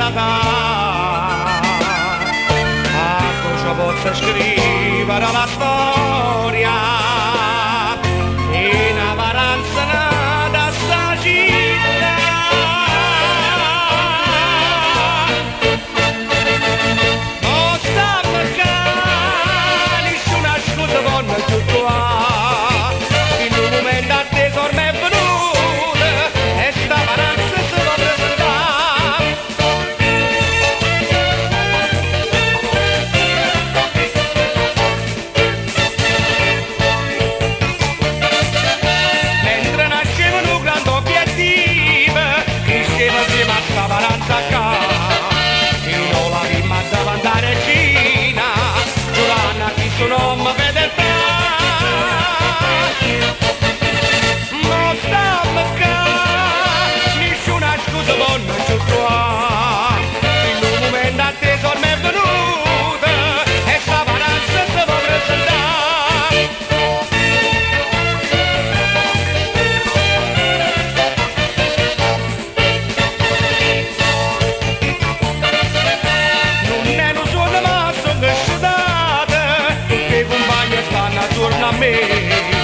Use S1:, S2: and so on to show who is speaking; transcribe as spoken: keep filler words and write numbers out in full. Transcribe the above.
S1: Natale. A cosa posso scrivere la storia in avaranza da sta città. Non sta perché nessuna scusa con tutto ha. In un momento atteso ormai è venuta e sta avaranza si può presentare. Mentre nascevano un grande obiettivo, cresceva insieme a sta avaranza qua. E non la vimma davanti alla regina, giurando a chi suo nome fedeltà. Non sta perché nessuna scusa con tutto ha. In un momento atteso ormai è venuta e sta avaranza si può presentare. Non è un suono ma sono sciudate, tutti i compagni stanno attorno a me.